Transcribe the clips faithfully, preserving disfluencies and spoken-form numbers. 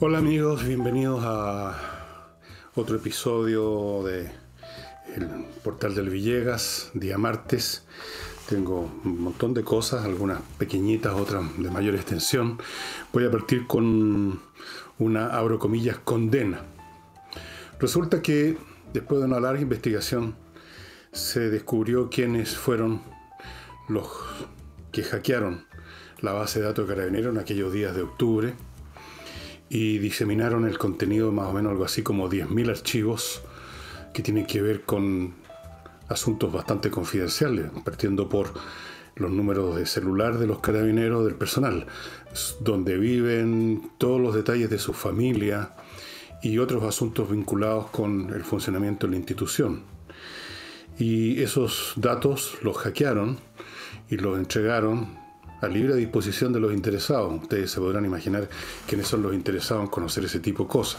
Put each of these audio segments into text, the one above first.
Hola amigos, bienvenidos a otro episodio de El Portal del Villegas, día martes. Tengo un montón de cosas, algunas pequeñitas, otras de mayor extensión. Voy a partir con una, abro comillas, condena. Resulta que después de una larga investigación se descubrió quiénes fueron los que hackearon la base de datos de Carabineros en aquellos días de octubre y diseminaron el contenido, más o menos algo así como diez mil archivos que tienen que ver con asuntos bastante confidenciales, partiendo por los números de celular de los carabineros, del personal, donde viven, todos los detalles de su familia y otros asuntos vinculados con el funcionamiento de la institución. Y esos datos los hackearon y los entregaron a libre disposición de los interesados. Ustedes se podrán imaginar quiénes son los interesados en conocer ese tipo de cosas.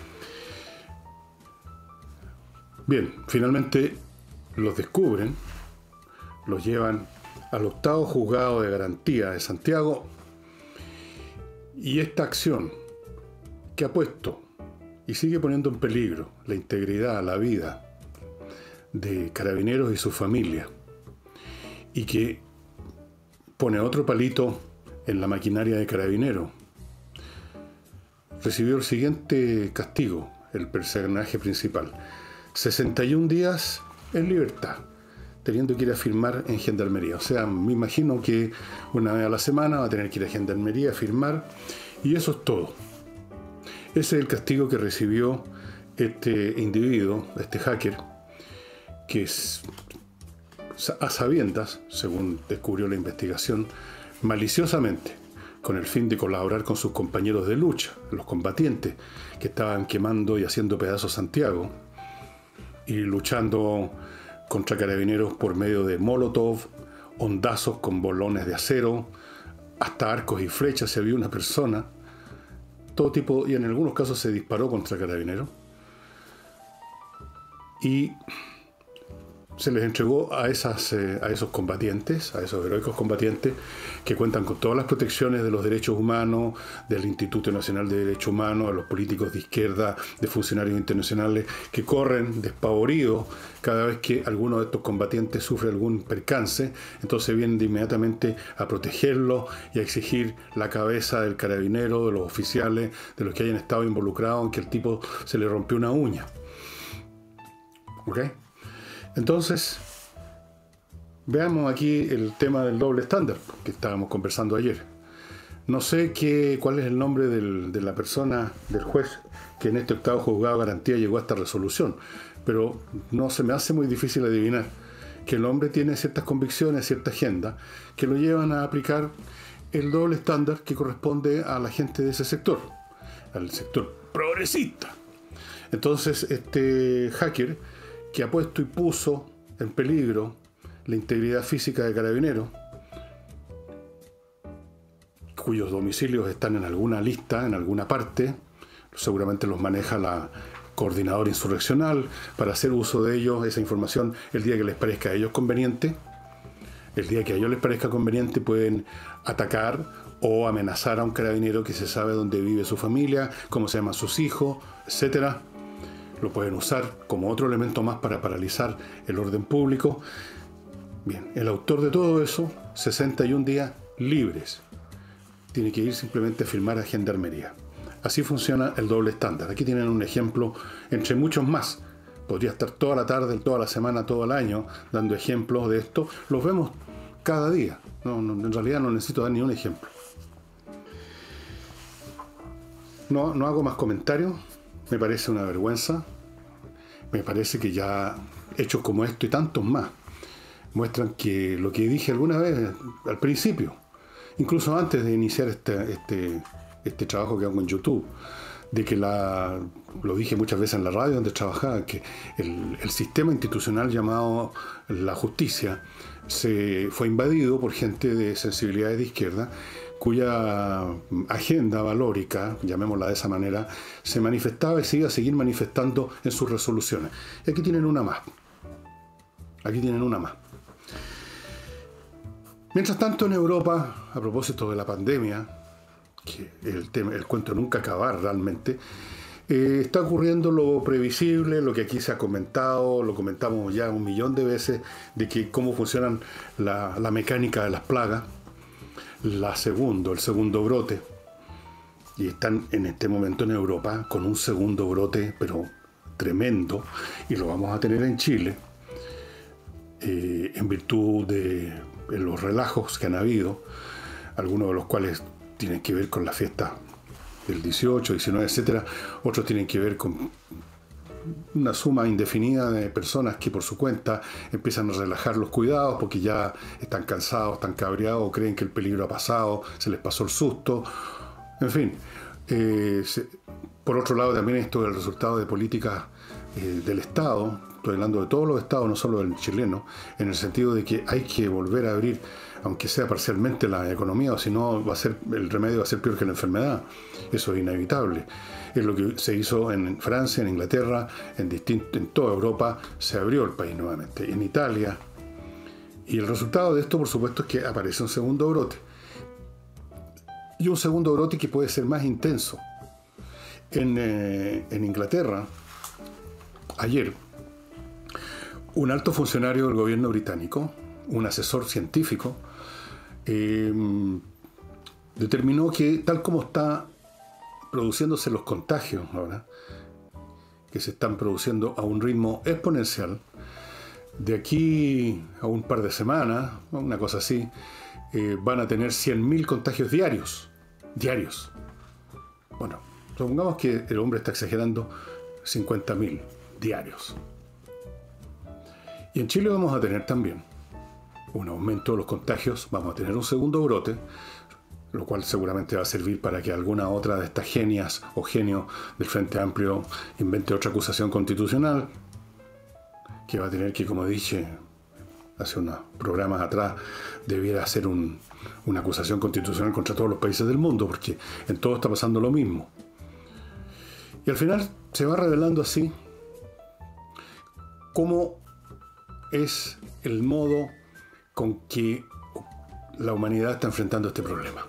Bien, finalmente los descubren, los llevan al octavo juzgado de garantía de Santiago, y esta acción que ha puesto y sigue poniendo en peligro la integridad, la vida de Carabineros y su familia, y que pone otro palito en la maquinaria de Carabineros, recibió el siguiente castigo, el personaje principal: sesenta y un días en libertad, teniendo que ir a firmar en Gendarmería. O sea, me imagino que una vez a la semana va a tener que ir a Gendarmería a firmar, y eso es todo. Ese es el castigo que recibió este individuo, este hacker, que es, a sabiendas, según descubrió la investigación, maliciosamente, con el fin de colaborar con sus compañeros de lucha, los combatientes que estaban quemando y haciendo pedazos Santiago, y luchando contra Carabineros por medio de molotov, hondazos con bolones de acero, hasta arcos y flechas. Se vio una persona, todo tipo, y en algunos casos se disparó contra Carabineros, y se les entregó a, esas, eh, a esos combatientes, a esos heroicos combatientes, que cuentan con todas las protecciones de los derechos humanos, del Instituto Nacional de Derechos Humanos, a los políticos de izquierda, de funcionarios internacionales, que corren despavoridos cada vez que alguno de estos combatientes sufre algún percance. Entonces vienen de inmediatamente a protegerlo y a exigir la cabeza del carabinero, de los oficiales, de los que hayan estado involucrados en que el tipo se le rompió una uña. ¿Ok? Entonces, veamos aquí el tema del doble estándar que estábamos conversando ayer. No sé qué, cuál es el nombre del, de la persona, del juez, que en este octavo juzgado de garantía llegó a esta resolución, pero no se me hace muy difícil adivinar que el hombre tiene ciertas convicciones, cierta agenda, que lo llevan a aplicar el doble estándar que corresponde a la gente de ese sector, al sector progresista. Entonces, este hacker, que ha puesto y puso en peligro la integridad física de Carabineros, cuyos domicilios están en alguna lista, en alguna parte, seguramente los maneja la coordinadora insurreccional para hacer uso de ellos, esa información, el día que les parezca a ellos conveniente. El día que a ellos les parezca conveniente pueden atacar o amenazar a un carabinero que se sabe dónde vive su familia, cómo se llaman sus hijos, etcétera. Lo pueden usar como otro elemento más para paralizar el orden público. Bien, el autor de todo eso, sesenta y un días libres. Tiene que ir simplemente a firmar a Gendarmería. Así funciona el doble estándar. Aquí tienen un ejemplo entre muchos más. Podría estar toda la tarde, toda la semana, todo el año dando ejemplos de esto. Los vemos cada día. No, no, en realidad no necesito dar ni un ejemplo. No, no hago más comentarios. Me parece una vergüenza. Me parece que ya hechos como esto y tantos más muestran que lo que dije alguna vez al principio, incluso antes de iniciar este, este, este trabajo que hago en YouTube, de que la, lo dije muchas veces en la radio donde trabajaba, que el, el sistema institucional llamado la justicia se fue invadido por gente de sensibilidades de izquierda, cuya agenda valórica, llamémosla de esa manera, se manifestaba y se iba a seguir manifestando en sus resoluciones. Y aquí tienen una más. Aquí tienen una más. Mientras tanto, en Europa, a propósito de la pandemia, que el, tema, el cuento nunca acabar realmente, eh, está ocurriendo lo previsible, lo que aquí se ha comentado, lo comentamos ya un millón de veces, de que cómo funcionan la, la mecánica de las plagas, la segundo, el segundo brote, y están en este momento en Europa con un segundo brote, pero tremendo, y lo vamos a tener en Chile, eh, en virtud de los relajos que han habido, algunos de los cuales tienen que ver con la fiesta del dieciocho, diecinueve, etcétera. Otros tienen que ver con una suma indefinida de personas que por su cuenta empiezan a relajar los cuidados porque ya están cansados, están cabreados, o creen que el peligro ha pasado, se les pasó el susto. En fin, eh, se, por otro lado también esto es el resultado de políticas eh, del Estado. Estoy hablando de todos los estados, no solo del chileno, en el sentido de que hay que volver a abrir, aunque sea parcialmente, la economía, o si no, va a ser, el remedio va a ser peor que la enfermedad. Eso es inevitable. Es lo que se hizo en Francia, en Inglaterra, en, distinto, en toda Europa, se abrió el país nuevamente, en Italia. Y el resultado de esto, por supuesto, es que aparece un segundo brote. Y un segundo brote que puede ser más intenso. En, eh, en Inglaterra, ayer, un alto funcionario del gobierno británico, un asesor científico, eh, determinó que tal como está produciéndose los contagios ahora, que se están produciendo a un ritmo exponencial, de aquí a un par de semanas, una cosa así, eh, van a tener cien mil contagios diarios. Diarios. Bueno, supongamos que el hombre está exagerando, cincuenta mil diarios. Y en Chile vamos a tener también un aumento de los contagios, vamos a tener un segundo brote, lo cual seguramente va a servir para que alguna otra de estas genias o genio del Frente Amplio invente otra acusación constitucional, que va a tener que, como dije hace unos programas atrás, debiera hacer un, una acusación constitucional contra todos los países del mundo, porque en todo está pasando lo mismo. Y al final se va revelando así cómo es el modo con que la humanidad está enfrentando este problema.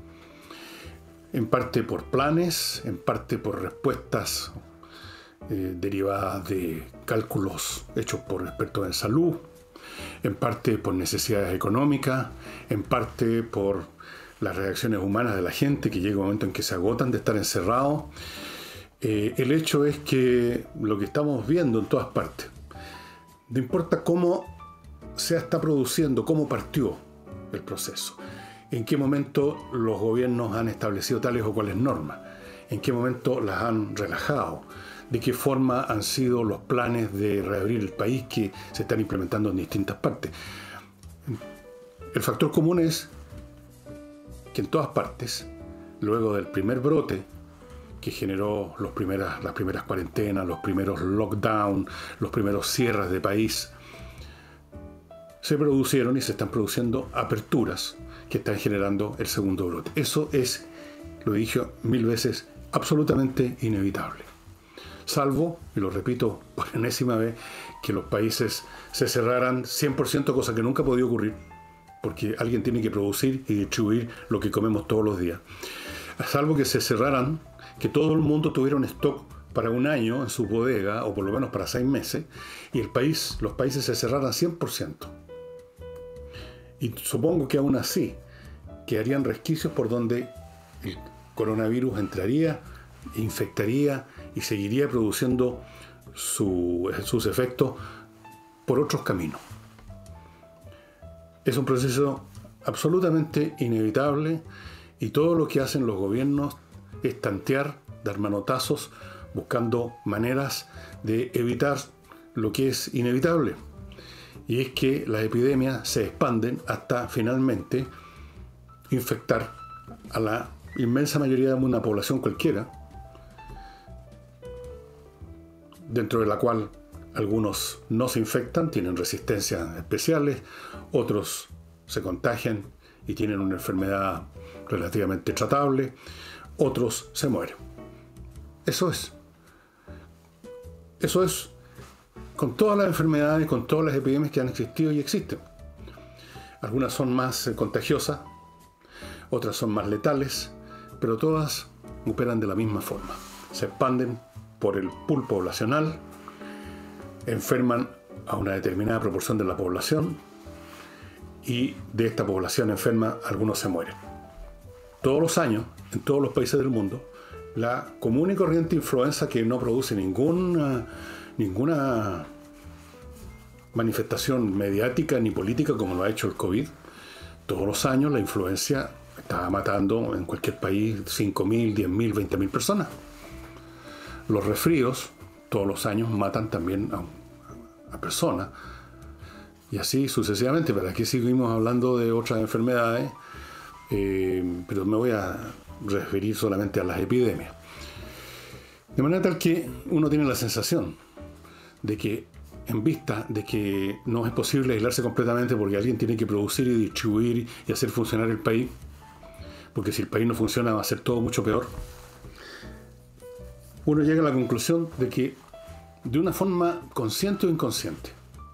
En parte por planes, en parte por respuestas eh, derivadas de cálculos hechos por expertos en salud, en parte por necesidades económicas, en parte por las reacciones humanas de la gente, que llega un momento en que se agotan de estar encerrados. Eh, el hecho es que lo que estamos viendo en todas partes, no importa cómo se está produciendo, cómo partió el proceso, en qué momento los gobiernos han establecido tales o cuales normas, en qué momento las han relajado, de qué forma han sido los planes de reabrir el país que se están implementando en distintas partes. El factor común es que en todas partes, luego del primer brote, que generó los primeras, las primeras cuarentenas, los primeros lockdown, los primeros cierres de país, se producieron y se están produciendo aperturas que están generando el segundo brote. Eso es, lo he dicho mil veces, absolutamente inevitable. Salvo, y lo repito por enésima vez, que los países se cerraran cien por ciento, cosa que nunca ha podido ocurrir, porque alguien tiene que producir y distribuir lo que comemos todos los días. Salvo que se cerraran, que todo el mundo tuviera un stock para un año en su bodega, o por lo menos para seis meses, y el país, los países se cerraran cien por ciento. Y supongo que aún así quedarían resquicios por donde el coronavirus entraría, infectaría y seguiría produciendo su, sus efectos por otros caminos. Es un proceso absolutamente inevitable, y todo lo que hacen los gobiernos es tantear, dar manotazos, buscando maneras de evitar lo que es inevitable. Y es que las epidemias se expanden hasta finalmente infectar a la inmensa mayoría de una población cualquiera, dentro de la cual algunos no se infectan, tienen resistencias especiales, otros se contagian y tienen una enfermedad relativamente tratable, otros se mueren. Eso es. Eso es con todas las enfermedades, con todas las epidemias que han existido y existen. Algunas son más contagiosas, otras son más letales, pero todas operan de la misma forma. Se expanden por el pool poblacional, enferman a una determinada proporción de la población y de esta población enferma algunos se mueren. Todos los años, en todos los países del mundo, la común y corriente influenza que no produce ninguna, ninguna manifestación mediática ni política como lo ha hecho el COVID, todos los años la influencia estaba matando en cualquier país cinco mil, diez mil, veinte mil personas. Los resfríos todos los años matan también a, a personas y así sucesivamente. Pero aquí seguimos hablando de otras enfermedades, eh, pero me voy a referir solamente a las epidemias. De manera tal que uno tiene la sensación de que, en vista de que no es posible aislarse completamente porque alguien tiene que producir y distribuir y hacer funcionar el país, porque si el país no funciona va a ser todo mucho peor, uno llega a la conclusión de que de una forma consciente o inconsciente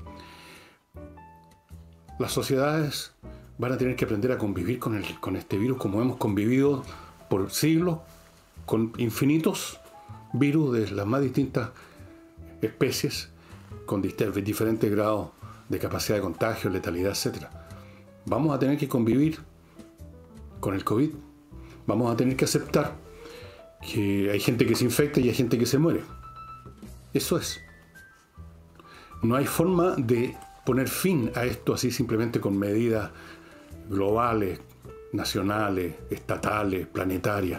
las sociedades van a tener que aprender a convivir con, el, con este virus como hemos convivido por siglos con infinitos virus de las más distintas especies, con diferentes grados de capacidad de contagio, letalidad, etcétera. Vamos a tener que convivir con el COVID. Vamos a tener que aceptar que hay gente que se infecta y hay gente que se muere. Eso es. No hay forma de poner fin a esto así simplemente con medidas globales, nacionales, estatales, planetarias,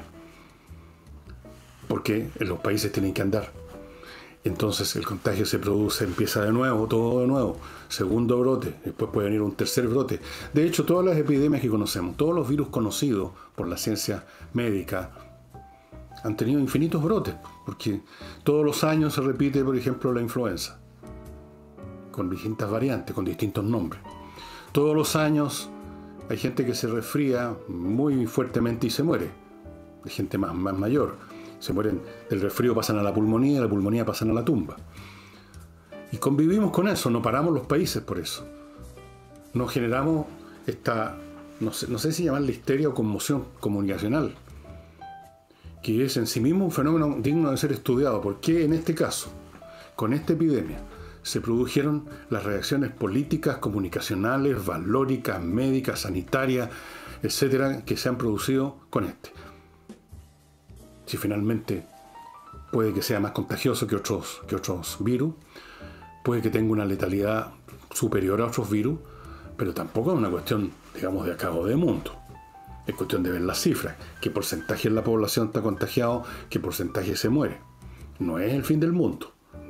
porque los países tienen que andar. Entonces el contagio se produce, empieza de nuevo, todo de nuevo, segundo brote, después puede venir un tercer brote. De hecho, todas las epidemias que conocemos, todos los virus conocidos por la ciencia médica, han tenido infinitos brotes, porque todos los años se repite, por ejemplo, la influenza, con distintas variantes, con distintos nombres. Todos los años hay gente que se resfría muy fuertemente y se muere, hay gente más, más mayor. Se mueren del resfrío, pasan a la pulmonía, y de la pulmonía pasan a la tumba. Y convivimos con eso, no paramos los países por eso. No generamos esta, no sé, no sé si llamarla histeria o conmoción comunicacional, que es en sí mismo un fenómeno digno de ser estudiado. ¿Por qué en este caso, con esta epidemia, se produjeron las reacciones políticas, comunicacionales, valóricas, médicas, sanitarias, etcétera, que se han producido con este? Si finalmente puede que sea más contagioso que otros, que otros virus, puede que tenga una letalidad superior a otros virus, pero tampoco es una cuestión, digamos, de acabo de mundo. Es cuestión de ver las cifras, qué porcentaje en la población está contagiado, qué porcentaje se muere. No es el fin del mundo.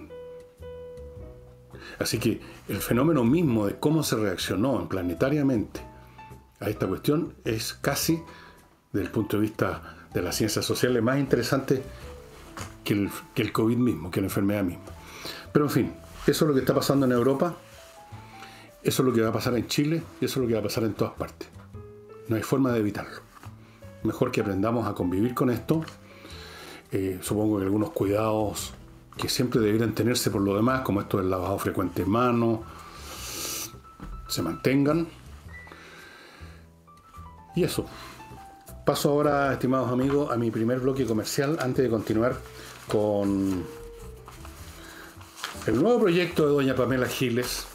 Así que el fenómeno mismo de cómo se reaccionó planetariamente a esta cuestión es casi, desde el punto de vista de las ciencias sociales, más interesante que el, que el COVID mismo, que la enfermedad misma. Pero en fin, eso es lo que está pasando en Europa, eso es lo que va a pasar en Chile y eso es lo que va a pasar en todas partes. No hay forma de evitarlo. Mejor que aprendamos a convivir con esto. Eh, supongo que algunos cuidados que siempre debieran tenerse por lo demás, como esto del lavado frecuente de manos, se mantengan. Y eso. Paso ahora, estimados amigos, a mi primer bloque comercial antes de continuar con el nuevo proyecto de doña Pamela Giles.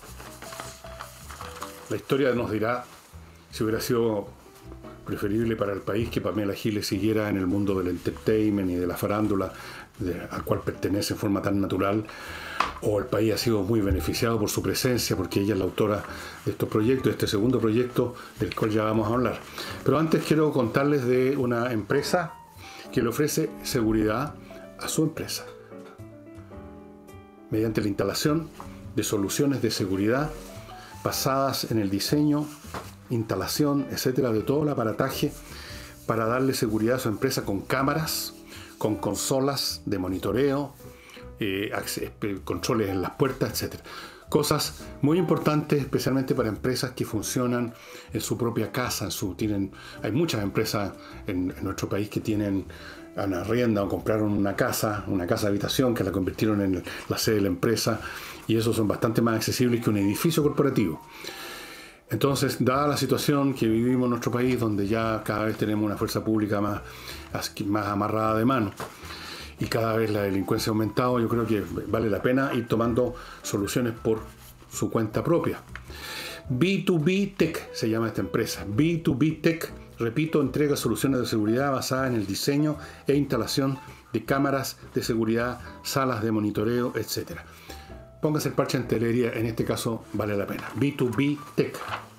La historia nos dirá si hubiera sido preferible para el país que Pamela Giles siguiera en el mundo del entertainment y de la farándula, de, al cual pertenece en forma tan natural, o el país ha sido muy beneficiado por su presencia, porque ella es la autora de estos proyectos, de este segundo proyecto del cual ya vamos a hablar. Pero antes quiero contarles de una empresa que le ofrece seguridad a su empresa mediante la instalación de soluciones de seguridad basadas en el diseño, instalación, etcétera, de todo el aparataje para darle seguridad a su empresa con cámaras, con consolas de monitoreo, eh, controles en las puertas, etcétera. Cosas muy importantes, especialmente para empresas que funcionan en su propia casa. En su, tienen, hay muchas empresas en, en nuestro país que tienen una arrienda o compraron una casa, una casa de habitación que la convirtieron en la sede de la empresa, y esos son bastante más accesibles que un edificio corporativo. Entonces, dada la situación que vivimos en nuestro país, donde ya cada vez tenemos una fuerza pública más, más amarrada de mano y cada vez la delincuencia ha aumentado, yo creo que vale la pena ir tomando soluciones por su cuenta propia. B dos B Tech se llama esta empresa. B dos B Tech, repito, entrega soluciones de seguridad basadas en el diseño e instalación de cámaras de seguridad, salas de monitoreo, etcétera. Póngase el parche en telería, en este caso vale la pena. B dos B Tech.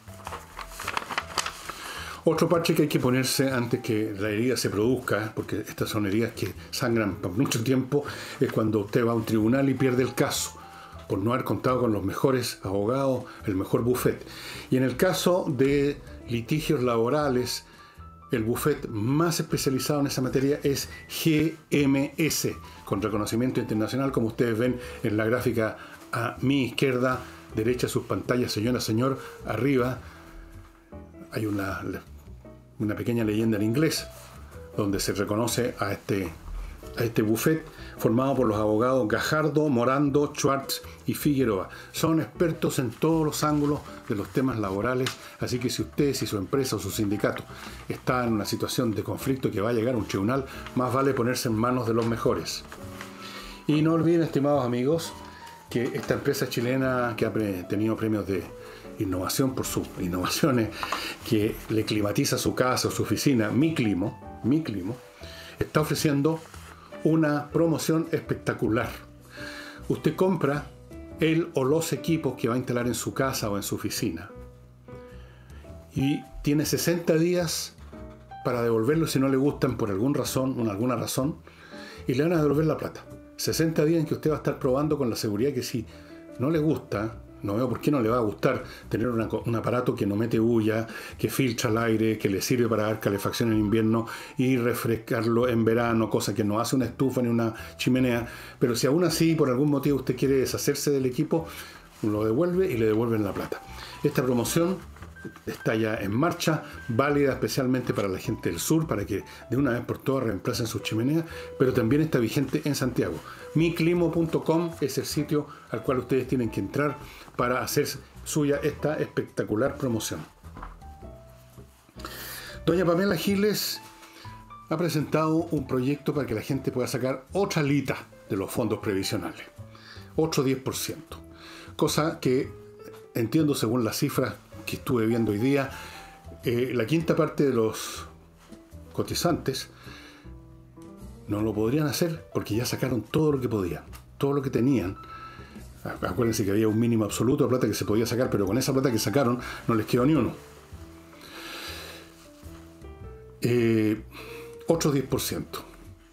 Otro parche que hay que ponerse antes que la herida se produzca, porque estas son heridas que sangran por mucho tiempo, es cuando usted va a un tribunal y pierde el caso, por no haber contado con los mejores abogados, el mejor bufete. Y en el caso de litigios laborales, el bufete más especializado en esa materia es G M S, con reconocimiento internacional, como ustedes ven en la gráfica a mi izquierda, derecha de sus pantallas, señora, señor, arriba hay una, una pequeña leyenda en inglés, donde se reconoce a este, a este bufete, formado por los abogados Gajardo, Morando, Schwartz y Figueroa. Son expertos en todos los ángulos de los temas laborales, así que si usted, si su empresa o su sindicato está en una situación de conflicto que va a llegar a un tribunal, más vale ponerse en manos de los mejores. Y no olviden, estimados amigos, que esta empresa chilena que ha tenido premios de innovación por sus innovaciones, que le climatiza su casa o su oficina, Mi Climo, Mi Climo, está ofreciendo una promoción espectacular. Usted compra el o los equipos que va a instalar en su casa o en su oficina y tiene sesenta días para devolverlo si no le gustan por alguna razón, por alguna razón, y le van a devolver la plata. sesenta días en que usted va a estar probando con la seguridad que si no le gusta, no veo por qué no le va a gustar tener una, un aparato que no mete bulla, que filtra el aire, que le sirve para dar calefacción en invierno y refrescarlo en verano, cosa que no hace una estufa ni una chimenea. Pero si aún así, por algún motivo, usted quiere deshacerse del equipo, lo devuelve y le devuelven la plata. Esta promoción está ya en marcha, válida especialmente para la gente del sur, para que de una vez por todas reemplacen sus chimeneas, pero también está vigente en Santiago. mi climo punto com es el sitio al cual ustedes tienen que entrar para hacer suya esta espectacular promoción. Doña Pamela Giles ha presentado un proyecto para que la gente pueda sacar otra lita de los fondos previsionales, otro diez por ciento, cosa que entiendo según las cifras que estuve viendo hoy día, eh, la quinta parte de los cotizantes no lo podrían hacer porque ya sacaron todo lo que podían, todo lo que tenían. Acuérdense que había un mínimo absoluto de plata que se podía sacar, pero con esa plata que sacaron no les quedó ni uno. Eh, otro diez por ciento.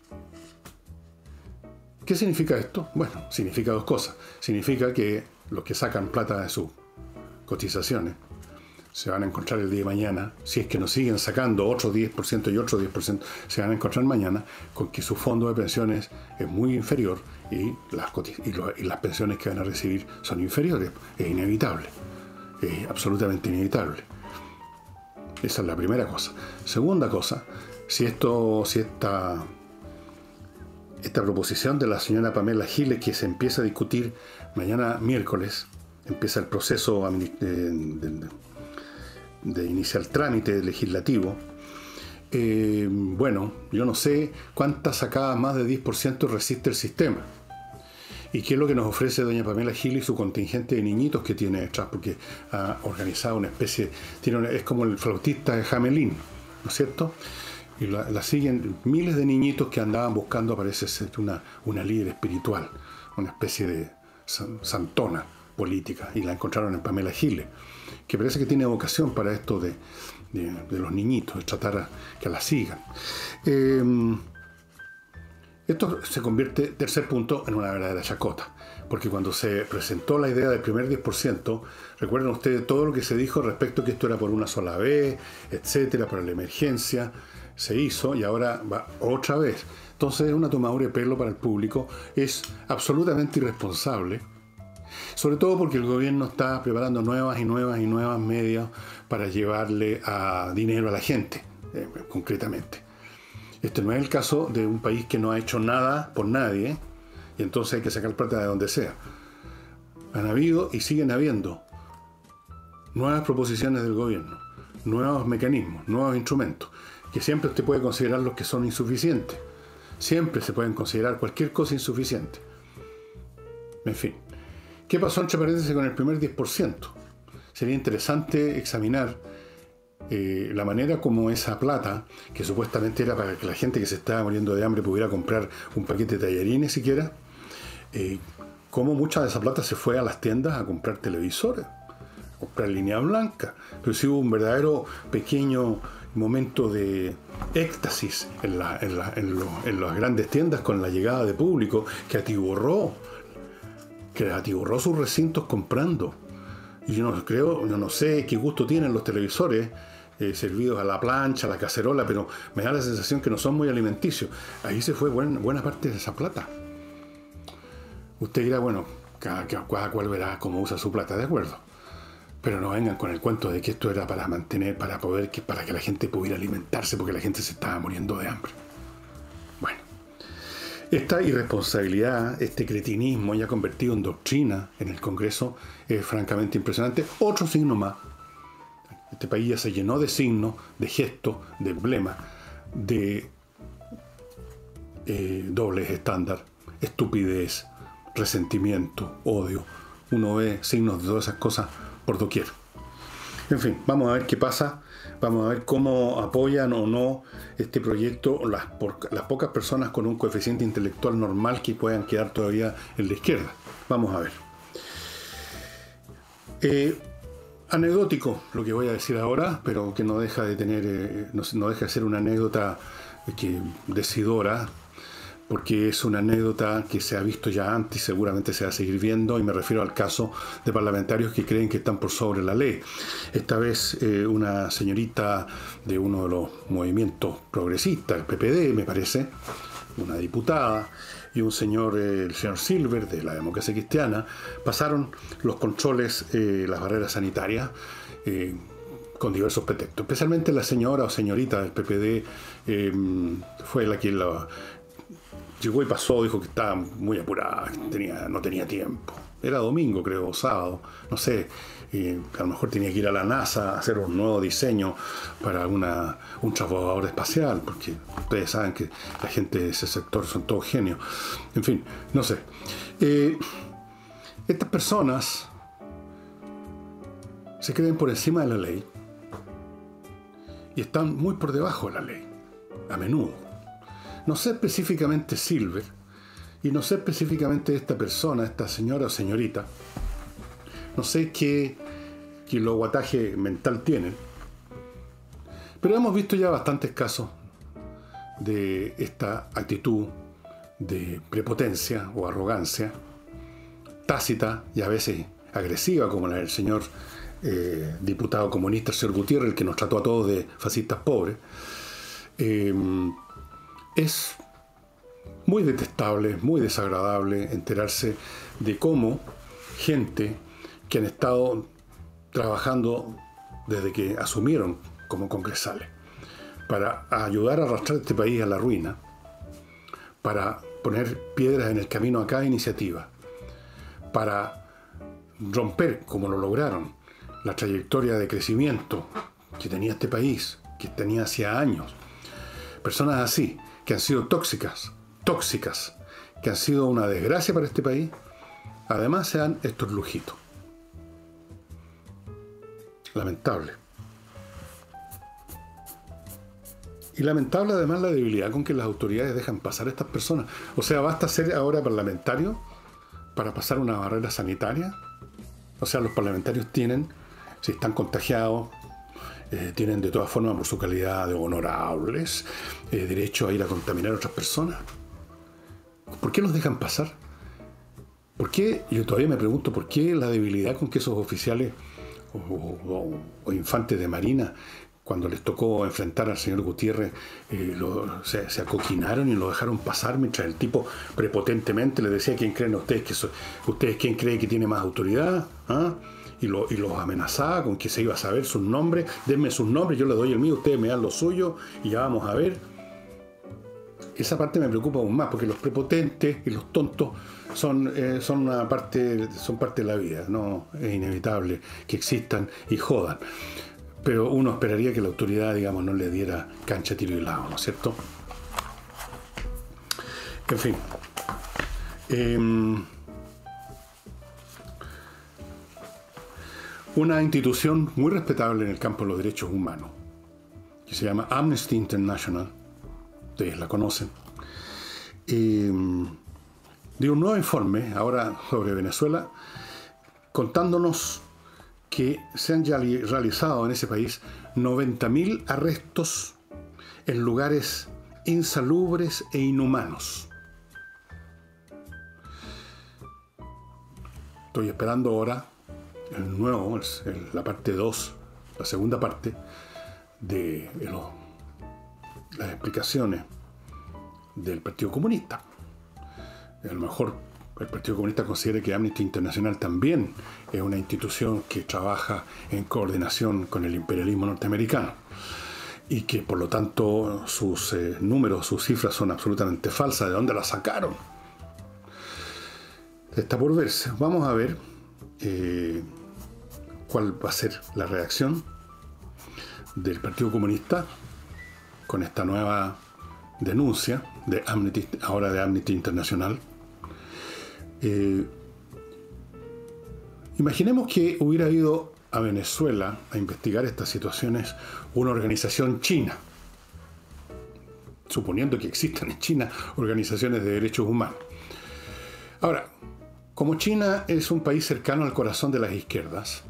¿Qué significa esto? Bueno, significa dos cosas. Significa que los que sacan plata de sus cotizaciones se van a encontrar el día de mañana, si es que nos siguen sacando otro diez por ciento y otro diez por ciento, se van a encontrar mañana con que su fondo de pensiones es muy inferior y las, y, lo, y las pensiones que van a recibir son inferiores. Es inevitable, es absolutamente inevitable. Esa es la primera cosa. Segunda cosa, si esto, si esta, esta proposición de la señora Pamela Giles, que se empieza a discutir mañana miércoles, empieza el proceso de, de, de iniciar el trámite legislativo. Eh, bueno, yo no sé cuántas sacadas más de diez por ciento resiste el sistema. ¿Y qué es lo que nos ofrece doña Pamela Giles y su contingente de niñitos que tiene detrás? Porque ha organizado una especie, tiene una, es como el flautista de Hamelin, ¿no es cierto? Y la, la siguen miles de niñitos que andaban buscando, parece ser una, una líder espiritual, una especie de santona política, y la encontraron en Pamela Giles, que parece que tiene vocación para esto de, de, de los niñitos, de tratar a que la sigan. Eh, esto se convierte, tercer punto, en una verdadera chacota, porque cuando se presentó la idea del primer diez por ciento, recuerden ustedes todo lo que se dijo respecto a que esto era por una sola vez, etcétera, para la emergencia, se hizo y ahora va otra vez. Entonces es una tomadura de pelo para el público, es absolutamente irresponsable, sobre todo porque el gobierno está preparando nuevas y nuevas y nuevas medios para llevarle a dinero a la gente, eh, concretamente. Este no es el caso de un país que no ha hecho nada por nadie, y entonces hay que sacar plata de donde sea. Han habido y siguen habiendo nuevas proposiciones del gobierno, nuevos mecanismos, nuevos instrumentos, que siempre usted puede considerar los que son insuficientes. Siempre se pueden considerar cualquier cosa insuficiente. En fin. ¿Qué pasó entre paréntesis con el primer diez por ciento? Sería interesante examinar eh, la manera como esa plata, que supuestamente era para que la gente que se estaba muriendo de hambre pudiera comprar un paquete de tallarines siquiera, eh, cómo mucha de esa plata se fue a las tiendas a comprar televisores, a comprar línea blanca. Pero sí hubo un verdadero pequeño momento de éxtasis en, la, en, la, en, lo, en las grandes tiendas con la llegada de público que atiborró, que atiborró sus recintos comprando. Y yo no creo, yo no sé qué gusto tienen los televisores eh, servidos a la plancha, a la cacerola, pero me da la sensación que no son muy alimenticios. Ahí se fue buena, buena parte de esa plata. Usted dirá, bueno, cada, cada cual verá cómo usa su plata, de acuerdo. Pero no vengan con el cuento de que esto era para mantener, para poder, que, para que la gente pudiera alimentarse, porque la gente se estaba muriendo de hambre. Bueno, esta irresponsabilidad, este cretinismo ya convertido en doctrina en el Congreso es francamente impresionante. Otro signo más. Este país ya se llenó de signos, de gestos, de emblemas, de eh, dobles estándar, estupidez, resentimiento, odio. Uno ve signos de todas esas cosas por doquier. En fin, vamos a ver qué pasa, vamos a ver cómo apoyan o no este proyecto las, por, las pocas personas con un coeficiente intelectual normal que puedan quedar todavía en la izquierda. Vamos a ver. Eh, anecdótico lo que voy a decir ahora, pero que no deja de tener, eh, no, no deja de ser una anécdota que, decidora, porque es una anécdota que se ha visto ya antes y seguramente se va a seguir viendo, y me refiero al caso de parlamentarios que creen que están por sobre la ley. Esta vez eh, una señorita de uno de los movimientos progresistas, el P P D me parece, una diputada, y un señor, eh, el señor Silver, de la Democracia Cristiana, pasaron los controles, eh, las barreras sanitarias, eh, con diversos pretextos. Especialmente la señora o señorita del P P D eh, fue la que la... Llegó y pasó, dijo que estaba muy apurada, que tenía, no tenía tiempo. Era domingo, creo, o sábado, no sé. Eh, a lo mejor tenía que ir a la NASA a hacer un nuevo diseño para una, un transbordador espacial, porque ustedes saben que la gente de ese sector son todos genios. En fin, no sé. Eh, estas personas se creen por encima de la ley y están muy por debajo de la ley, a menudo. No sé específicamente Silver, y no sé específicamente esta persona, esta señora o señorita. No sé qué kilowattaje mental tienen. Pero hemos visto ya bastantes casos de esta actitud de prepotencia o arrogancia, tácita y a veces agresiva, como la del señor eh, diputado comunista, el señor Gutiérrez, el que nos trató a todos de fascistas pobres. Eh, Es muy detestable, muy desagradable enterarse de cómo gente que han estado trabajando desde que asumieron como congresales para ayudar a arrastrar este país a la ruina, para poner piedras en el camino a cada iniciativa, para romper, como lo lograron, la trayectoria de crecimiento que tenía este país, que tenía hacía años. Personas así, que han sido tóxicas, tóxicas, que han sido una desgracia para este país, además se dan estos lujitos. Lamentable. Y lamentable además la debilidad con que las autoridades dejan pasar a estas personas. O sea, ¿basta ser ahora parlamentario para pasar una barrera sanitaria? O sea, los parlamentarios tienen, si están contagiados, Eh, tienen de todas formas, por su calidad de honorables, eh, derecho a ir a contaminar a otras personas. ¿Por qué los dejan pasar? ¿Por qué? Yo todavía me pregunto, ¿por qué la debilidad con que esos oficiales o, o, o infantes de marina, cuando les tocó enfrentar al señor Gutiérrez, eh, lo, se, se acoquinaron y lo dejaron pasar, mientras el tipo prepotentemente les decía: ¿quién creen ustedes que so, ustedes quién cree que tiene más autoridad? ¿Ah? Y, lo, y los amenazaba con que se iba a saber sus nombres. Denme sus nombres, yo les doy el mío, ustedes me dan lo suyo y ya vamos a ver. esa parte me preocupa aún más, porque los prepotentes y los tontos son, eh, son una parte, son parte de la vida, no es inevitable que existan y jodan. Pero uno esperaría que la autoridad, digamos, no le diera cancha, tiro y lado, ¿no es cierto? En fin. Eh, una institución muy respetable en el campo de los derechos humanos, que se llama Amnesty International, ustedes la conocen, eh, dio un nuevo informe ahora sobre Venezuela, contándonos que se han ya realizado en ese país noventa mil arrestos en lugares insalubres e inhumanos. Estoy esperando ahora el nuevo, el, la parte dos, la segunda parte de, de los, las explicaciones del Partido Comunista. A lo mejor el Partido Comunista considera que Amnesty International también es una institución que trabaja en coordinación con el imperialismo norteamericano y que por lo tanto sus eh, números, sus cifras son absolutamente falsas. ¿De dónde las sacaron? Está por verse. Vamos a ver eh, cuál va a ser la reacción del Partido Comunista con esta nueva denuncia de Amnesty, ahora de Amnesty International. Eh, imaginemos que hubiera ido a Venezuela a investigar estas situaciones una organización china, suponiendo que existan en China organizaciones de derechos humanos. Ahora, como China es un país cercano al corazón de las izquierdas,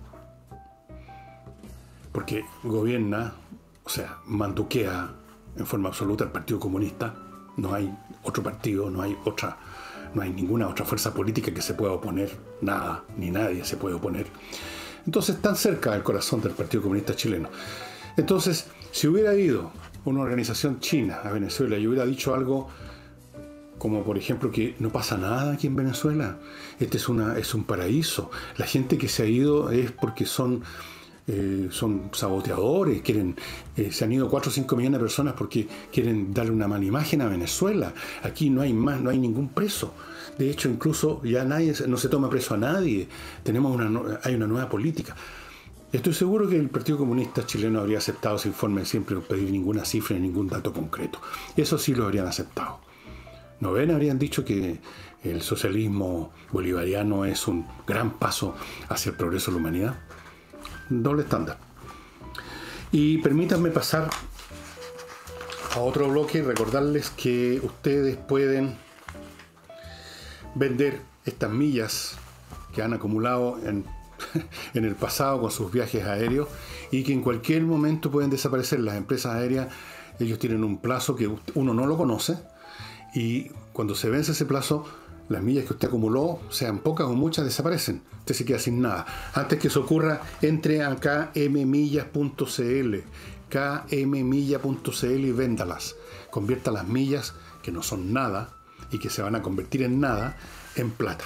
porque gobierna, o sea, manduquea en forma absoluta el Partido Comunista, no hay otro partido, no hay otra, no hay ninguna otra fuerza política que se pueda oponer, nada, ni nadie se puede oponer. Entonces, están cerca del corazón del Partido Comunista chileno. Entonces, si hubiera ido una organización china a Venezuela y hubiera dicho algo como, por ejemplo, que no pasa nada aquí en Venezuela, este es, una, es un paraíso, la gente que se ha ido es porque son, eh, son saboteadores, quieren, eh, se han ido cuatro o cinco millones de personas porque quieren darle una mala imagen a Venezuela, aquí no hay más, no hay ningún preso. De hecho, incluso ya nadie, no se toma preso a nadie. Tenemos una, hay una nueva política. Estoy seguro que el Partido Comunista chileno habría aceptado ese informe sin pedir ninguna cifra ni ningún dato concreto. Eso sí lo habrían aceptado. ¿No ven? Habrían dicho que el socialismo bolivariano es un gran paso hacia el progreso de la humanidad. Doble estándar. Y permítanme pasar a otro bloque y recordarles que ustedes pueden vender estas millas que han acumulado en, en el pasado con sus viajes aéreos y que en cualquier momento pueden desaparecer. Las empresas aéreas, ellos tienen un plazo que uno no lo conoce y cuando se vence ese plazo, las millas que usted acumuló, sean pocas o muchas, desaparecen. Usted se queda sin nada. Antes que eso ocurra, entre a k m millas punto c l, k m millas punto c l y véndalas. Convierta las millas, que no son nada, y que se van a convertir en nada, en plata.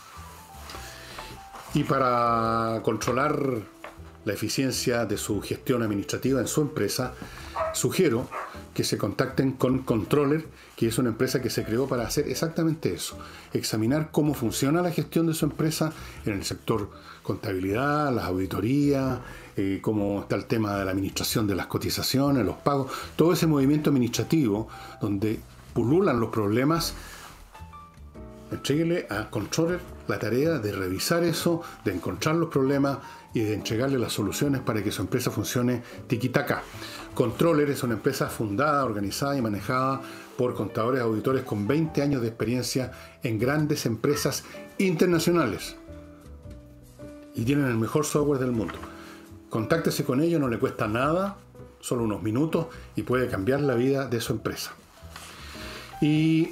Y para controlar la eficiencia de su gestión administrativa en su empresa, sugiero que se contacten con Controller, que es una empresa que se creó para hacer exactamente eso, examinar cómo funciona la gestión de su empresa en el sector contabilidad, las auditorías, eh, cómo está el tema de la administración de las cotizaciones, los pagos, todo ese movimiento administrativo donde pululan los problemas. Entréguele a Controller la tarea de revisar eso, de encontrar los problemas y de entregarle las soluciones para que su empresa funcione tiki-taka. Controller es una empresa fundada, organizada y manejada por contadores y auditores con veinte años de experiencia en grandes empresas internacionales. Y tienen el mejor software del mundo. Contáctese con ellos, no le cuesta nada, solo unos minutos, y puede cambiar la vida de su empresa. Y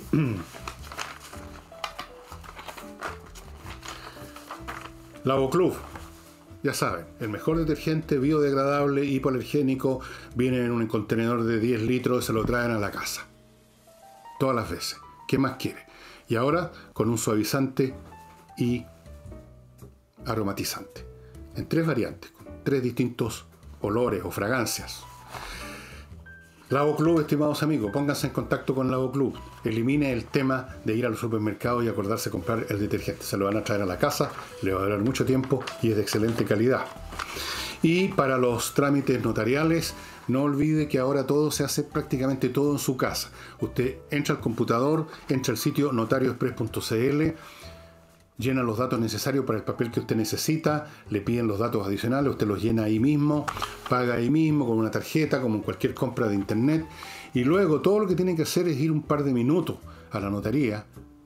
Lavoclub, ya saben, el mejor detergente biodegradable y hipoalergénico, viene en un contenedor de diez litros y se lo traen a la casa. Todas las veces. ¿Qué más quiere? Y ahora con un suavizante y aromatizante. En tres variantes, con tres distintos olores o fragancias. Lago Club, estimados amigos, pónganse en contacto con Lago Club. Elimine el tema de ir al supermercado y acordarse de comprar el detergente. Se lo van a traer a la casa, le va a durar mucho tiempo y es de excelente calidad. Y para los trámites notariales, no olvide que ahora todo se hace prácticamente todo en su casa. Usted entra al computador, entra al sitio notario express punto c l, llena los datos necesarios para el papel que usted necesita, le piden los datos adicionales, usted los llena ahí mismo, paga ahí mismo con una tarjeta, como en cualquier compra de internet, y luego todo lo que tiene que hacer es ir un par de minutos a la notaría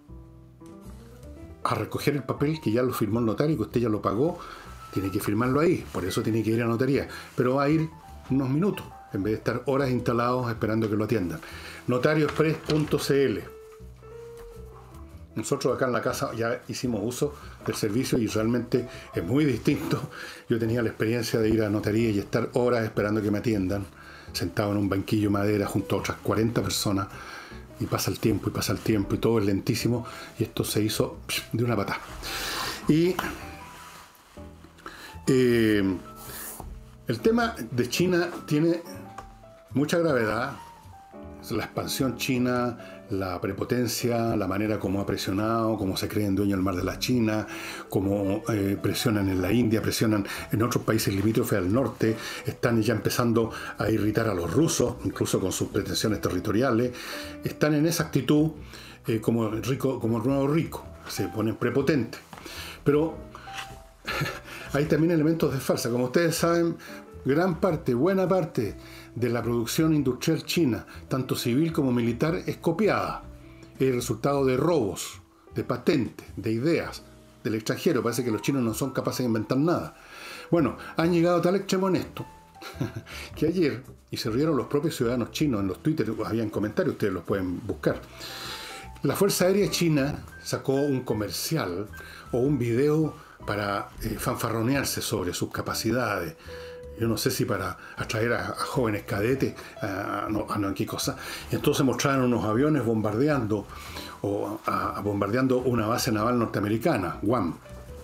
a recoger el papel que ya lo firmó el notario, que usted ya lo pagó, tiene que firmarlo ahí, por eso tiene que ir a la notaría, pero va a ir unos minutos, en vez de estar horas instalados esperando que lo atiendan. notario express punto c l. Nosotros acá en la casa ya hicimos uso del servicio y realmente es muy distinto. Yo tenía la experiencia de ir a la notaría y estar horas esperando que me atiendan, sentado en un banquillo de madera junto a otras cuarenta personas, y pasa el tiempo y pasa el tiempo y todo es lentísimo, y esto se hizo de una patada. Y eh, el tema de China tiene mucha gravedad. La expansión china, la prepotencia, la manera como ha presionado, cómo se creen dueños del mar de la China, cómo eh, presionan en la India, presionan en otros países limítrofes al norte, están ya empezando a irritar a los rusos, incluso con sus pretensiones territoriales, están en esa actitud eh, como el rico, como el nuevo rico, se ponen prepotentes. Pero hay también elementos de farsa, como ustedes saben. Gran parte, buena parte de la producción industrial china, tanto civil como militar, es copiada. Es el resultado de robos, de patentes, de ideas del extranjero. Parece que los chinos no son capaces de inventar nada. Bueno, han llegado a tal extremo en esto, que ayer, y se rieron los propios ciudadanos chinos en los Twitter, habían comentarios, ustedes los pueden buscar. La Fuerza Aérea China sacó un comercial o un video para eh, fanfarronearse sobre sus capacidades. Yo no sé si para atraer a, a jóvenes cadetes, a, no, a no qué cosa. Y entonces mostraron unos aviones bombardeando o a, a bombardeando una base naval norteamericana, Guam.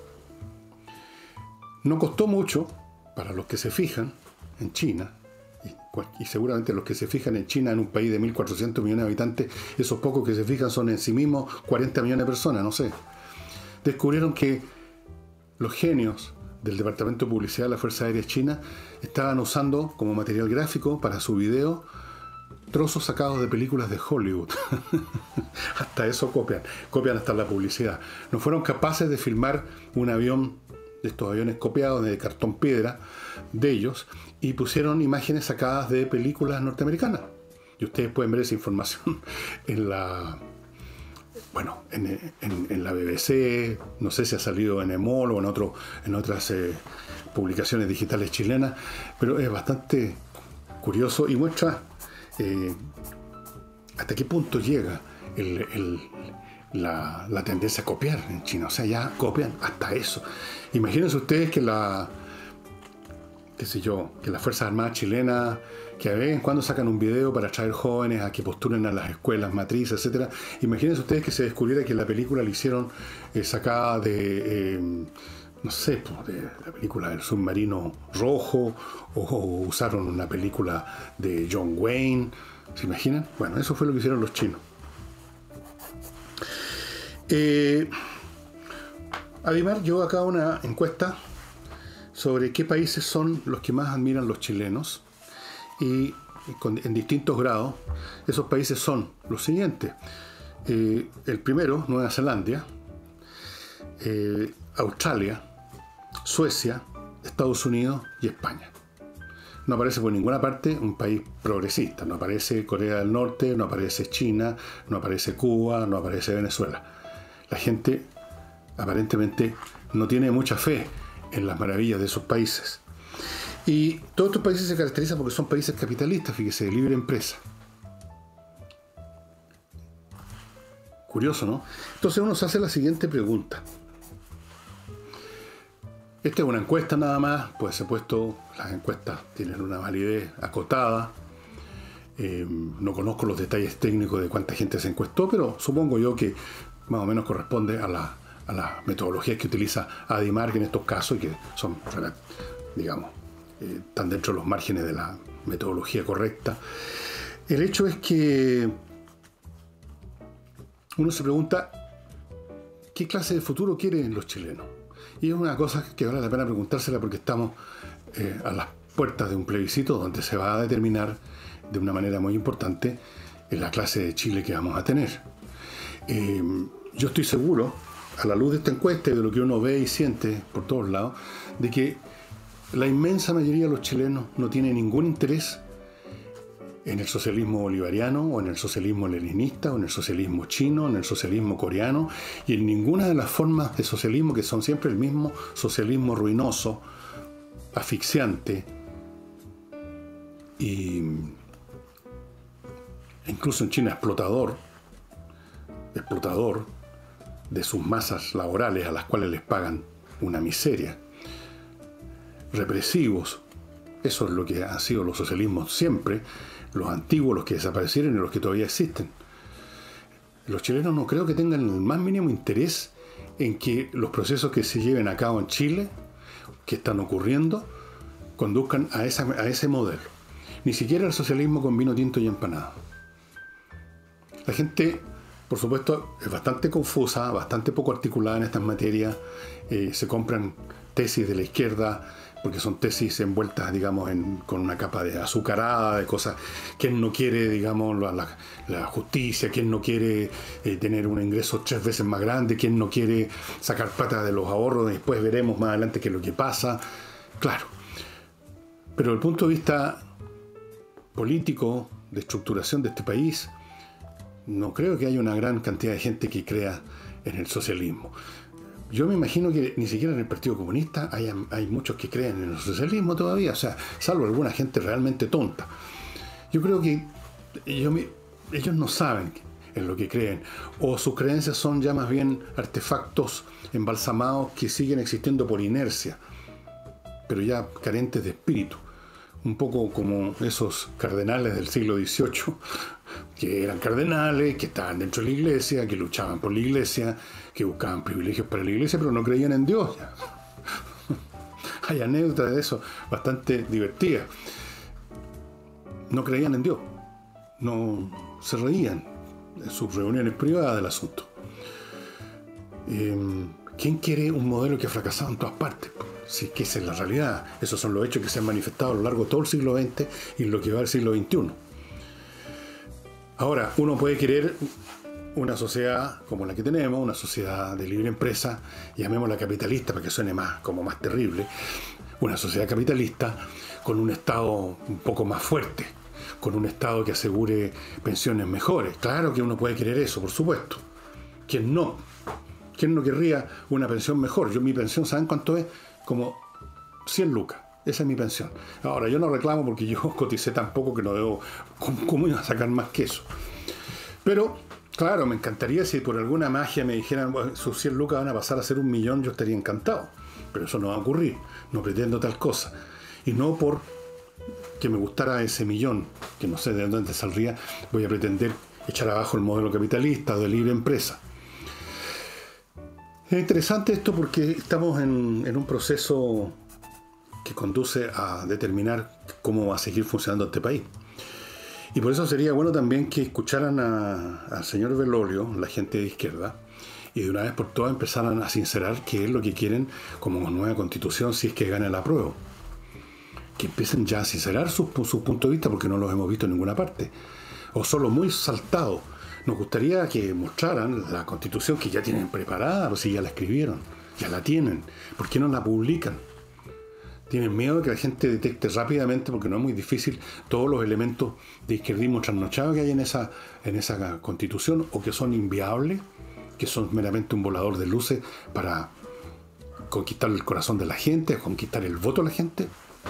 No costó mucho para los que se fijan en China, y, y seguramente los que se fijan en China, en un país de mil cuatrocientos millones de habitantes, esos pocos que se fijan son en sí mismos cuarenta millones de personas, no sé. Descubrieron que los genios del Departamento de Publicidad de la Fuerza Aérea China estaban usando como material gráfico para su video trozos sacados de películas de Hollywood. Hasta eso copian, copian hasta la publicidad. No fueron capaces de filmar un avión, de estos aviones copiados de cartón piedra de ellos, y pusieron imágenes sacadas de películas norteamericanas. Y ustedes pueden ver esa información en la... Bueno, en, en, en la B B C, no sé si ha salido en EMOL o en, otro, en otras eh, publicaciones digitales chilenas, pero es bastante curioso y muestra eh, hasta qué punto llega el, el, la, la tendencia a copiar en China. O sea, ya copian hasta eso. Imagínense ustedes que la, qué sé yo, que las Fuerzas Armadas chilenas, que de vez en cuando sacan un video para atraer jóvenes a que postulen a las escuelas matrices, etcétera. Imagínense ustedes que se descubriera que la película la hicieron eh, sacada de, eh, no sé, pues, de la película del submarino rojo, o, o usaron una película de John Wayne. ¿Se imaginan? Bueno, eso fue lo que hicieron los chinos. Eh, Además, yo acá una encuesta sobre qué países son los que más admiran los chilenos, y con, en distintos grados. Esos países son los siguientes. Eh, el primero, Nueva Zelanda, eh, Australia, Suecia, Estados Unidos y España. No aparece por ninguna parte un país progresista. No aparece Corea del Norte, no aparece China, no aparece Cuba, no aparece Venezuela. La gente aparentemente no tiene mucha fe en las maravillas de esos países. Y todos estos países se caracterizan porque son países capitalistas, fíjese, de libre empresa. Curioso, ¿no? Entonces uno se hace la siguiente pregunta. Esta es una encuesta nada más, pues he puesto, las encuestas tienen una validez acotada. Eh, no conozco los detalles técnicos de cuánta gente se encuestó, pero supongo yo que más o menos corresponde a la a las metodologías que utiliza Adimark en estos casos, y que son, digamos, eh, están dentro de los márgenes de la metodología correcta. El hecho es que uno se pregunta qué clase de futuro quieren los chilenos. Y es una cosa que vale la pena preguntársela porque estamos eh, a las puertas de un plebiscito donde se va a determinar de una manera muy importante en la clase de Chile que vamos a tener. Eh, yo estoy seguro, a la luz de esta encuesta y de lo que uno ve y siente por todos lados, de que la inmensa mayoría de los chilenos no tiene ningún interés en el socialismo bolivariano, o en el socialismo leninista, o en el socialismo chino, o en el socialismo coreano, y en ninguna de las formas de socialismo que son siempre el mismo socialismo ruinoso, asfixiante, y incluso en China explotador, explotador de sus masas laborales a las cuales les pagan una miseria, represivos. Eso es lo que han sido los socialismos siempre, los antiguos, los que desaparecieron y los que todavía existen. Los chilenos no creo que tengan el más mínimo interés en que los procesos que se lleven a cabo en Chile, que están ocurriendo, conduzcan a, esa, a ese modelo. Ni siquiera el socialismo con vino tinto y empanada. La gente, por supuesto, es bastante confusa, bastante poco articulada en estas materias. Eh, se compran tesis de la izquierda, porque son tesis envueltas, digamos, en, con una capa de azucarada, de cosas. ¿Quién no quiere, digamos, la, la, la justicia? ¿Quién no quiere eh, tener un ingreso tres veces más grande? ¿Quién no quiere sacar plata de los ahorros? Después veremos más adelante qué es lo que pasa. Claro. Pero desde el punto de vista político, de estructuración de este país, no creo que haya una gran cantidad de gente que crea en el socialismo. Yo me imagino que ni siquiera en el Partido Comunista hay, hay muchos que creen en el socialismo todavía, o sea, salvo alguna gente realmente tonta. Yo creo que ellos, ellos no saben en lo que creen, o sus creencias son ya más bien artefactos embalsamados que siguen existiendo por inercia, pero ya carentes de espíritu. Un poco como esos cardenales del siglo dieciocho, que eran cardenales, que estaban dentro de la iglesia, que luchaban por la iglesia, que buscaban privilegios para la iglesia, pero no creían en Dios. Hay anécdotas de eso bastante divertidas. No creían en Dios, no se reían en sus reuniones privadas del asunto. Eh, ¿Quién quiere un modelo que ha fracasado en todas partes? Sí, que esa es la realidad. Esos son los hechos que se han manifestado a lo largo de todo el siglo veinte y lo que va al siglo veintiuno. Ahora, uno puede querer una sociedad como la que tenemos, una sociedad de libre empresa, llamémosla capitalista para que suene más, como más terrible, una sociedad capitalista con un Estado un poco más fuerte, con un Estado que asegure pensiones mejores. Claro que uno puede querer eso, por supuesto. ¿Quién no? ¿Quién no querría una pensión mejor? Yo mi pensión, ¿saben cuánto es? Como cien lucas. Esa es mi pensión. Ahora, yo no reclamo porque yo coticé tan poco que no debo... ¿Cómo, cómo iba a sacar más que eso? Pero, claro, me encantaría si por alguna magia me dijeran bueno, sus cien lucas van a pasar a ser un millón, yo estaría encantado. Pero eso no va a ocurrir. No pretendo tal cosa. Y no por que me gustara ese millón, que no sé de dónde saldría, voy a pretender echar abajo el modelo capitalista o de libre empresa. Es interesante esto porque estamos en, en un proceso que conduce a determinar cómo va a seguir funcionando este país. Y por eso sería bueno también que escucharan a, al señor Belolio, la gente de izquierda, y de una vez por todas empezaran a sincerar qué es lo que quieren como nueva constitución si es que gana el apruebo. Que empiecen ya a sincerar sus su puntos de vista porque no los hemos visto en ninguna parte. O solo muy saltados. Nos gustaría que mostraran la constitución que ya tienen preparada, pues si ya la escribieron, ya la tienen. ¿Por qué no la publican? Tienen miedo de que la gente detecte rápidamente, porque no es muy difícil, todos los elementos de izquierdismo trasnochado que hay en esa, en esa constitución, o que son inviables, que son meramente un volador de luces para conquistar el corazón de la gente, conquistar el voto de la gente.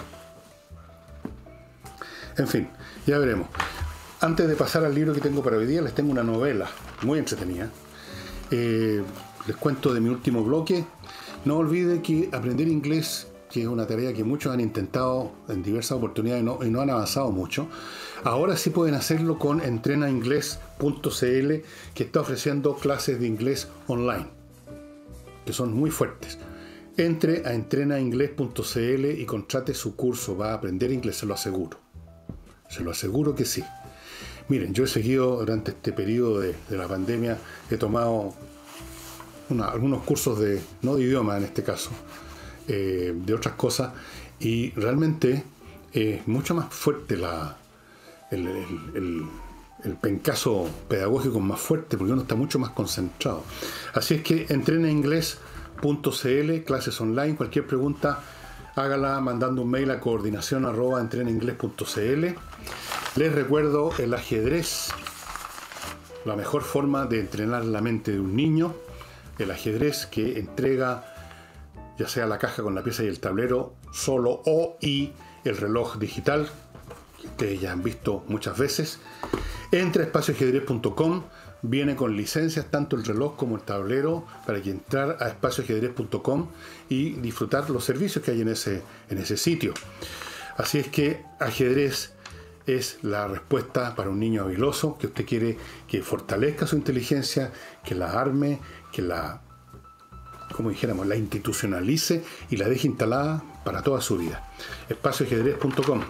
En fin, ya veremos. Antes de pasar al libro que tengo para hoy día, les tengo una novela muy entretenida. Eh, les cuento de mi último bloque. No olviden que aprender inglés, que es una tarea que muchos han intentado en diversas oportunidades y no, y no han avanzado mucho, ahora sí pueden hacerlo con entrena inglés punto c l, que está ofreciendo clases de inglés online, que son muy fuertes. Entre a entrena inglés punto c l y contrate su curso. Va a aprender inglés, se lo aseguro. Se lo aseguro que sí. Miren, yo he seguido durante este periodo de, de la pandemia, he tomado una, algunos cursos de, no de idioma en este caso, eh, de otras cosas, y realmente es mucho más fuerte la, el, el, el, el pencazo pedagógico es más fuerte porque uno está mucho más concentrado. Así es que entrena inglés punto c l, clases online, cualquier pregunta hágala mandando un mail a coordinación arroba entrenainglés punto c l. Les recuerdo el ajedrez, la mejor forma de entrenar la mente de un niño, el ajedrez que entrega ya sea la caja con la pieza y el tablero solo o y el reloj digital, que ustedes ya han visto muchas veces. Entra a espacio ajedrez punto com, viene con licencias tanto el reloj como el tablero para que entrar a espacio ajedrez punto com y disfrutar los servicios que hay en ese, en ese sitio. Así es que ajedrez es la respuesta para un niño habiloso que usted quiere que fortalezca su inteligencia, que la arme, que la, como dijéramos, la institucionalice y la deje instalada para toda su vida. espacio ajedrez punto com.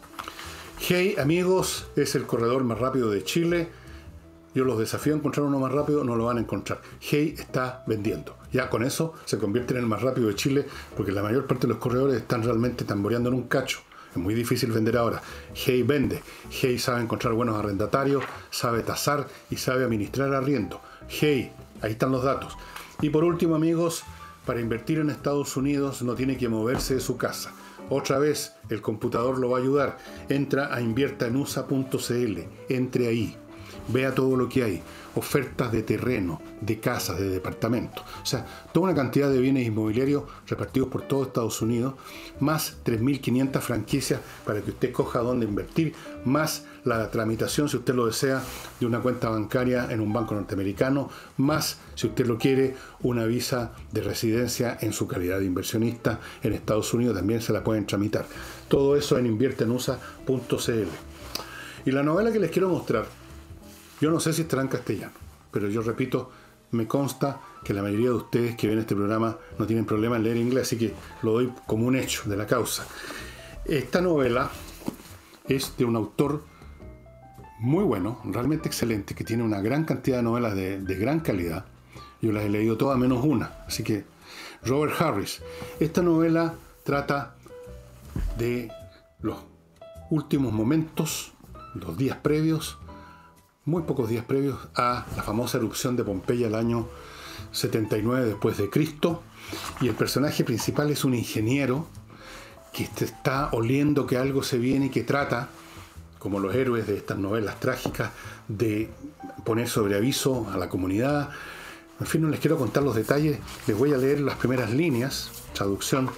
Hey amigos, es el corredor más rápido de Chile. Yo los desafío a encontrar uno más rápido, no lo van a encontrar. Hey está vendiendo. Ya con eso se convierte en el más rápido de Chile, porque la mayor parte de los corredores están realmente tamboreando en un cacho. Es muy difícil vender ahora. Hey vende. Hey sabe encontrar buenos arrendatarios, sabe tasar y sabe administrar arriendo. Hey, ahí están los datos. Y por último, amigos, para invertir en Estados Unidos no tiene que moverse de su casa. Otra vez, el computador lo va a ayudar. Entra a invierta en u s a punto c l. Entre ahí. Vea todo lo que hay. Ofertas de terreno, de casas, de departamentos. O sea, toda una cantidad de bienes inmobiliarios repartidos por todo Estados Unidos, más tres mil quinientas franquicias para que usted coja dónde invertir, más la tramitación, si usted lo desea, de una cuenta bancaria en un banco norteamericano, más, si usted lo quiere, una visa de residencia en su calidad de inversionista en Estados Unidos, también se la pueden tramitar. Todo eso en invierta en u s a punto c l. Y la novela que les quiero mostrar, yo no sé si estará en castellano, pero yo repito, me consta que la mayoría de ustedes que ven este programa no tienen problema en leer inglés, así que lo doy como un hecho de la causa. Esta novela es de un autor muy bueno, realmente excelente, que tiene una gran cantidad de novelas de, de gran calidad. Yo las he leído todas menos una, así que Robert Harris. Esta novela trata de los últimos momentos, los días previos, muy pocos días previos a la famosa erupción de Pompeya el año setenta y nueve después de Cristo, y el personaje principal es un ingeniero que está oliendo que algo se viene y que trata, como los héroes de estas novelas trágicas, de poner sobre aviso a la comunidad. En fin, no les quiero contar los detalles, les voy a leer las primeras líneas, traducción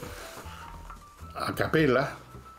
a capela.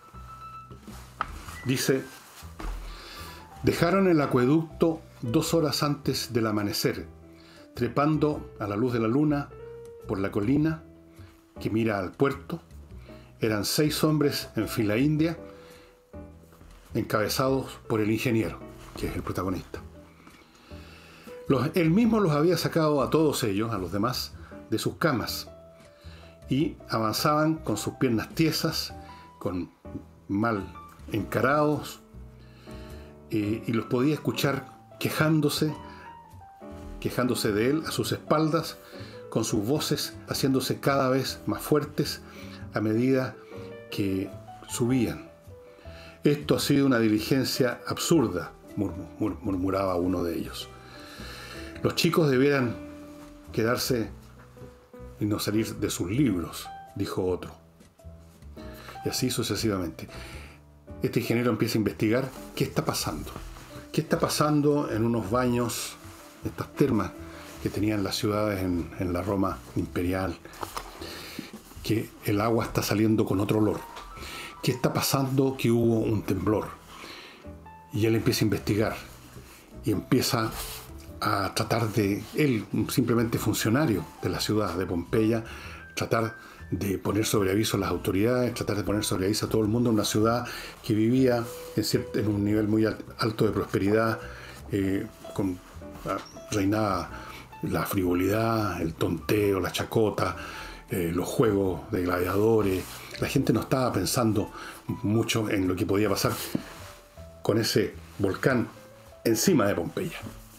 Dice: dejaron el acueducto dos horas antes del amanecer, trepando a la luz de la luna por la colina que mira al puerto. Eran seis hombres en fila india, encabezados por el ingeniero, que es el protagonista. Los, él mismo los había sacado a todos ellos, a los demás, de sus camas, y avanzaban con sus piernas tiesas, con mal encarados, Eh, y los podía escuchar quejándose, quejándose de él a sus espaldas, con sus voces haciéndose cada vez más fuertes a medida que subían. Esto ha sido una diligencia absurda, murmur, murmuraba uno de ellos. Los chicos debieran quedarse y no salir de sus libros, dijo otro. Y así sucesivamente. Este ingeniero empieza a investigar qué está pasando. ¿Qué está pasando en unos baños, estas termas que tenían las ciudades en, en la Roma imperial? Que el agua está saliendo con otro olor. ¿Qué está pasando? Que hubo un temblor. Y él empieza a investigar. Y empieza a tratar de, él, simplemente funcionario de la ciudad de Pompeya, tratar de poner sobre aviso a las autoridades, tratar de poner sobre aviso a todo el mundo, una ciudad que vivía en, cierto, en un nivel muy alto de prosperidad, eh, con, reinaba la frivolidad, el tonteo, la chacota, eh, los juegos de gladiadores. La gente no estaba pensando mucho en lo que podía pasar con ese volcán encima de Pompeya,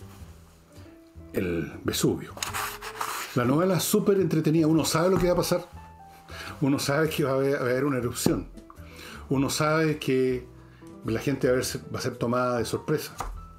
el Vesubio. La novela es súper entretenida, uno sabe lo que va a pasar, uno sabe que va a haber, va a haber una erupción, uno sabe que la gente va a, verse, va a ser tomada de sorpresa.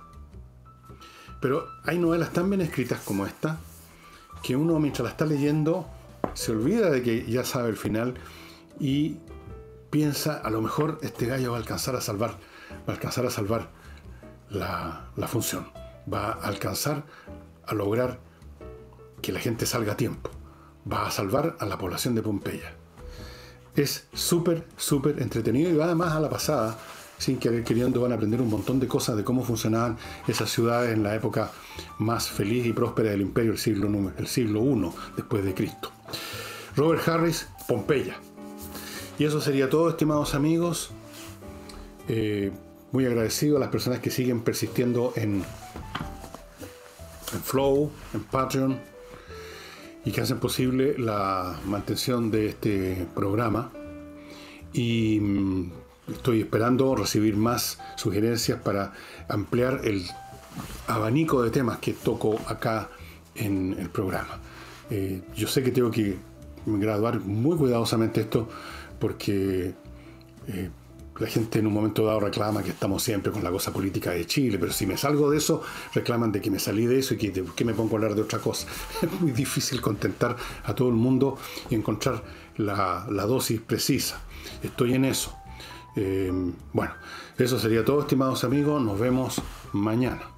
Pero hay novelas tan bien escritas como esta, que uno mientras la está leyendo se olvida de que ya sabe el final y piensa, a lo mejor este gallo va a alcanzar a salvar, va a alcanzar a salvar la, la función, va a alcanzar a lograr que la gente salga a tiempo, va a salvar a la población de Pompeya. Es súper, súper entretenido y va además a la pasada, sin querer queriendo van a aprender un montón de cosas de cómo funcionaban esas ciudades en la época más feliz y próspera del imperio, el siglo, el siglo primero después de Cristo. Robert Harris, Pompeya. Y eso sería todo, estimados amigos. Eh, muy agradecido a las personas que siguen persistiendo en, en Flow, en Patreon, y que hacen posible la mantención de este programa. Y mmm, estoy esperando recibir más sugerencias para ampliar el abanico de temas que toco acá en el programa. Eh, yo sé que tengo que graduar muy cuidadosamente esto porque eh, la gente en un momento dado reclama que estamos siempre con la cosa política de Chile, pero si me salgo de eso, reclaman de que me salí de eso y que, de, que me pongo a hablar de otra cosa. Es muy difícil contentar a todo el mundo y encontrar la, la dosis precisa. Estoy en eso. Eh, bueno, eso sería todo, estimados amigos. Nos vemos mañana.